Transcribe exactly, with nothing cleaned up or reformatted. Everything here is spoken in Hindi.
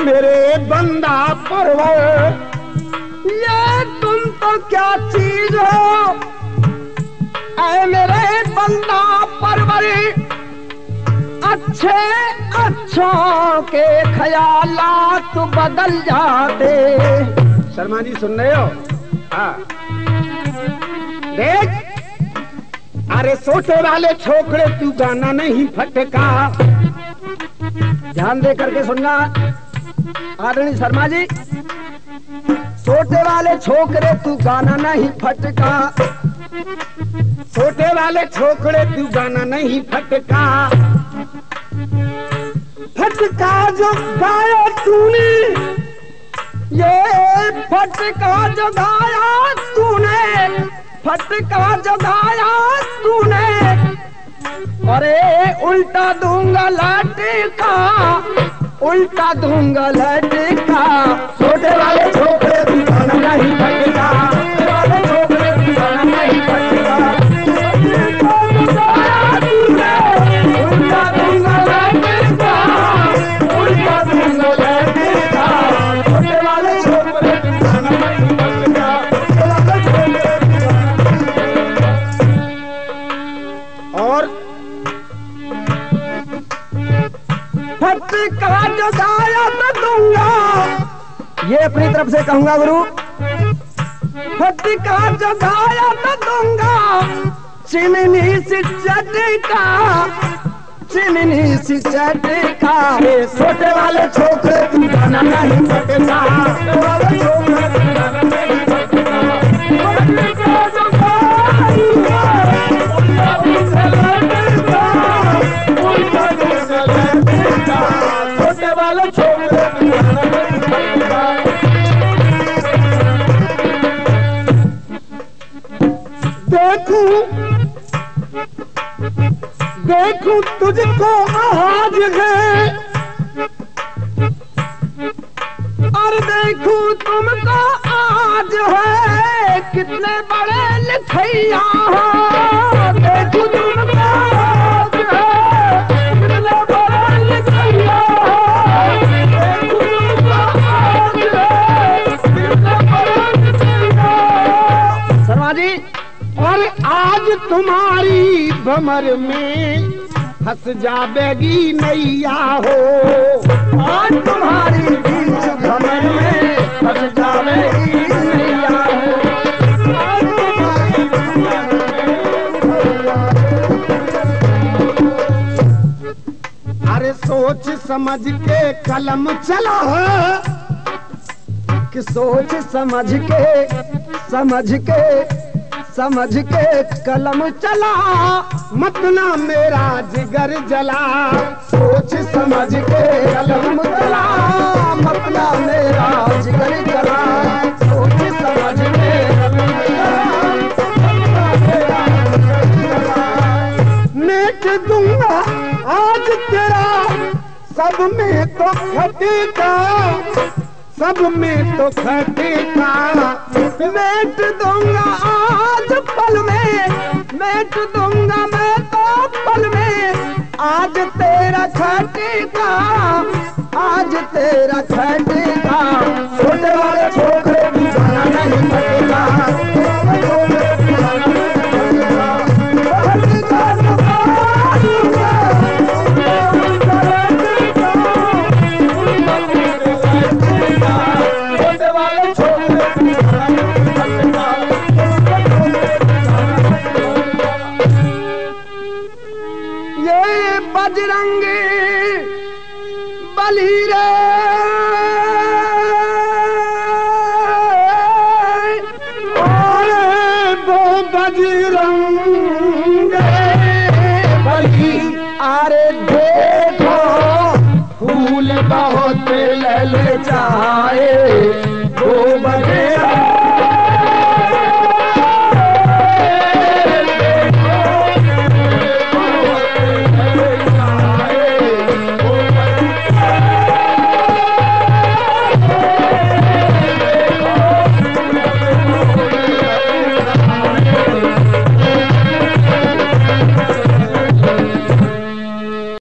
मेरे बंदा परवर, ये तुम तो क्या चीज हो, ऐ मेरे बंदा परवर, अच्छे अच्छों के ख्यालात बदल जाते। शर्मा जी सुन रहे हो? हाँ देख, अरे सोटे वाले छोकरे तू गाना नहीं फटका, ध्यान दे करके सुनना आदरणीय शर्मा जी। सोटे वाले छोकरे तू गाना नहीं फटका, सोटे वाले छोकरे तू गाना नहीं फटका, फटका जो गाया तूने, ये फटका जो गाया तूने, फटका जो गाया तूने, अरे उल्टा दूंगा लटका, उल्टा दूंगा लटका। छोटे वाले छोकरे भी गाना नहीं फटका, छोटे वाले छोकरे भी गाना नहीं फटका, उल्टा दूंगा लटका, उल्टा दूंगा लटका। छोटे वाले छोकरे भी गाना नहीं फटका, और फटका जो गाया तो दूंगा, ये अपनी तरफ से कहूंगा गुरु, फटका जो गाया तो दूंगा, चिमनी सी चटका, चिमनी सी चटका। छोटे वाले छोकरे तू गाना नहीं फटका, छोटे वाले छोकरे तू गाना नहीं फटका, फटका जो गाया छोटे वाले छोकरे तू गाना नहीं फटका। देखूं देखूं तुझको आज है, और देखूं तुमको आज है, कितने बड़े लिखैया हो, देखूं तुमको आज है, कितने बड़े लिखैया हो, देखूं तुमको आज है, कितने बड़े लिखैया हो। शर्मा जी, और आज तुम्हारी भमर में फंस जावेगी नैया हो, आज तुम्हारी बीच भमर में फंस जावेगी नैया हो, आज तुम्हारी भमर में। अरे सोच समझ के कलम चला है, कि सोच समझ के समझ के समझ के कलम चला, मत ना मेरा जिगर जला, सोच समझ के कलम चला, मत ना मेरा जिगर जला, सोच समझ के कलम चला, नेट दूंगा आज तेरा, सब में तो खटेगा, सब में तो खटेगा, मेट दूंगा आज पल में, मेट दूंगा मैं तो पल में, आज तेरा खटेगा, आज तेरा खटेगा। छोटे वाले छोकरे भी गाना नहीं फटेगा, बजरंगी बली रे, वो बजरंग बली, अरे देखो फूल बहुत ललचाए, वो बजरंग